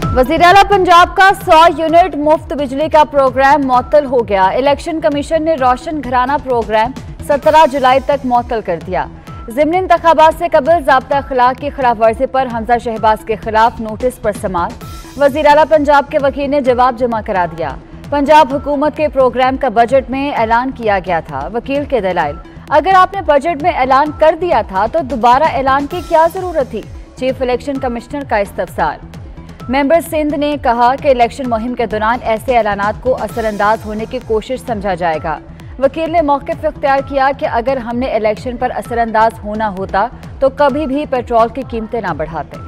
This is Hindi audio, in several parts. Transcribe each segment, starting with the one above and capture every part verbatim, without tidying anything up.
वज़ीर आला पंजाब का सौ यूनिट मुफ्त बिजली का प्रोग्राम मुअत्तल हो गया। इलेक्शन कमीशन ने रोशन घराना प्रोग्राम सत्रह जुलाई तक मुअत्तल कर दिया। ज़िमनी इंतखाबात से कबल ज़ाब्ता अखलाक की खिलाफ वर्जी पर हमजा शहबाज के खिलाफ नोटिस पर समाअत। वज़ीर आला पंजाब के वकील ने जवाब जमा करा दिया। पंजाब हुकूमत के प्रोग्राम का बजट में ऐलान किया गया था। वकील के दलाइल, अगर आपने बजट में ऐलान कर दिया था तो दोबारा ऐलान की क्या जरूरत थी। चीफ इलेक्शन कमिश्नर का इस्तफसार। मेंबर सिंध ने कहा कि इलेक्शन मुहिम के दौरान ऐसे ऐलानात को असरअंदाज होने की कोशिश समझा जाएगा। वकील ने मौक़िफ़ इख्तियार किया कि अगर हमने इलेक्शन पर असरअंदाज होना होता तो कभी भी पेट्रोल की कीमतें ना बढ़ाते।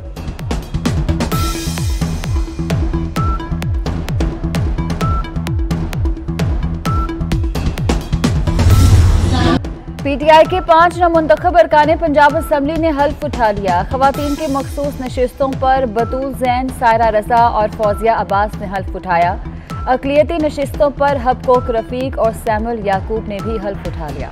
पीटीआई के पांच नामुंतखब अरकान पंजाब असम्बली ने हल्फ उठा लिया। खवातीन की मखसूस नशिस्तों पर बतूल जैन, सायरा रजा और फौजिया अब्बास ने हल्फ उठाया। अकलियती नशिस्तों पर हबकोक रफीक और सैमुअल याकूब ने भी हल्फ उठा लिया।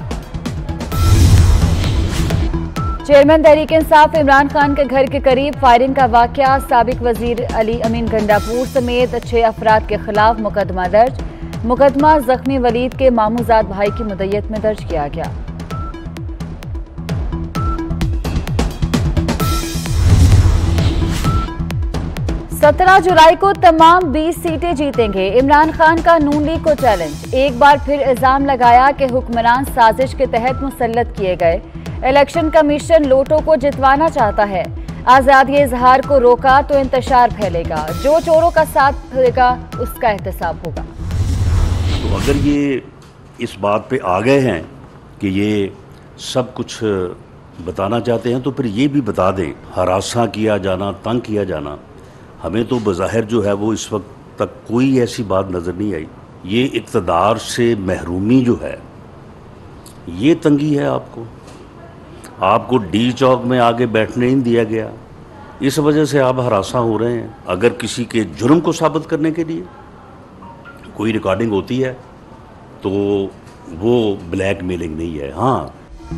चेयरमैन तहरीक इंसाफ इमरान खान के घर के करीब फायरिंग का वाकया। साबिक वजीर अली अमीन गंडापुर समेत छह अफराद के खिलाफ मुकदमा दर्ज। मुकदमा जख्मी वलीद के मामूजाद भाई की मुद्दत में दर्ज किया गया। सत्रह जुलाई को तमाम बीस सीटें जीतेंगे। इमरान खान का नून लीग को चैलेंज। एक बार फिर इल्जाम लगाया कि हुक्मरान साजिश के तहत मुसल्लत किए गए। इलेक्शन कमीशन लोटो को जितवाना चाहता है। आज़ादी इजहार को रोका तो इंतशार फैलेगा। जो चोरों का साथ देगा उसका एहतसाब होगा। तो अगर ये इस बात पे आ गए हैं कि ये सब कुछ बताना चाहते हैं तो फिर ये भी बता दें, हरासा किया जाना, तंग किया जाना, हमें तो बज़ाहिर जो है वो इस वक्त तक कोई ऐसी बात नज़र नहीं आई। ये इक़्तिदार से महरूमी जो है, ये तंगी है। आपको आपको डी चौक में आगे बैठने नहीं दिया गया, इस वजह से आप हरासा हो रहे हैं। अगर किसी के जुर्म को साबित करने के लिए कोई रिकॉर्डिंग होती है तो वो ब्लैकमेलिंग नहीं है। हाँ,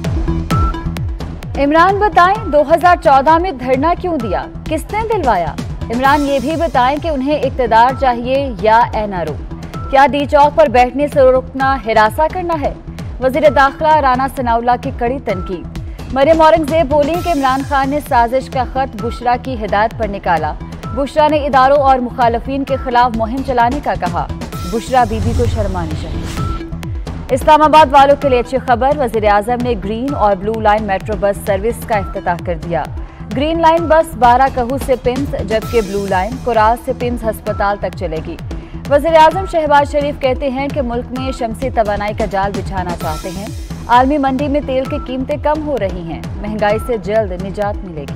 इमरान बताएं दो हज़ार चौदह में धरना क्यों दिया, किसने दिलवाया। इमरान ये भी बताएं कि उन्हें इक़्तिदार चाहिए या एनआरओ। क्या डी चौक पर बैठने से रोकना हिरासा करना है। वज़ीर दाखिला राना सनाउल्लाह की कड़ी तनकीद। मरियम औरंगजेब बोली कि इमरान खान ने साजिश का खत बुशरा की हिदायत पर निकाला। बुशरा ने इदारों और मुखालफिन के खिलाफ मुहिम चलाने का कहा। बुशरा बीबी को शर्मानी चाहिए। इस्लामाबाद वालों के लिए अच्छी खबर। वज़ीर आज़म ने ग्रीन और blue line metro bus service का इफ्तिताह कर दिया। ग्रीन लाइन बस बारह कहू से पिम्स, जबकि ब्लू लाइन कुराल से पिम्स अस्पताल तक चलेगी। वज़ीर आज़म शहबाज शरीफ कहते हैं कि मुल्क में शमसी तवानाई का जाल बिछाना चाहते हैं। आलमी मंडी में तेल की कीमतें कम हो रही हैं, महंगाई से जल्द निजात मिलेगी।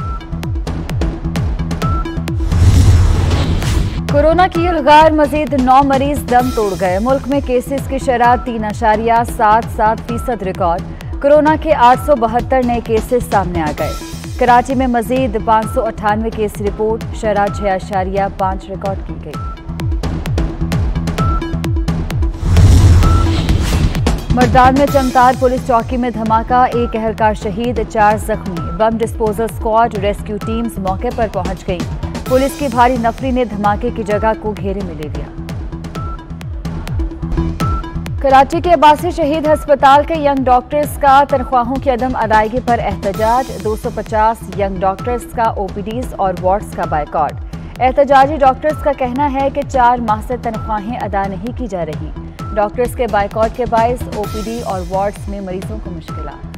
कोरोना की यलगार, मजीद नौ मरीज दम तोड़ गए। मुल्क में केसेस की शरह तीन अशारिया सात सात फीसद रिकॉर्ड। कोरोना के आठ सौ बहत्तर नए केसेस सामने आ गए। कराची में मजीद पाँच सौ अट्ठानवे केस रिपोर्ट, शरह छह अशारिया पाँच रिकॉर्ड की गई। मर्दान में चमतार पुलिस चौकी में धमाका, एक अहलकार शहीद, चार जख्मी। Bomb disposal squad, rescue teams मौके पर पहुंच गई। पुलिस की भारी नफरी ने धमाके की जगह को घेरे में ले लिया। कराची के अब्बासी शहीद अस्पताल के यंग डॉक्टर्स का तनख्वाहों की अदम अदायगी पर एहतजाज। दो सौ पचास यंग डॉक्टर्स का ओपीडीज और वार्ड्स का बायकॉट। एहतजाजी डॉक्टर्स का कहना है कि चार माह से तनख्वाहें अदा नहीं की जा रही। डॉक्टर्स के बायकॉट के बायस ओपीडी और वार्ड्स में मरीजों को मुश्किलात।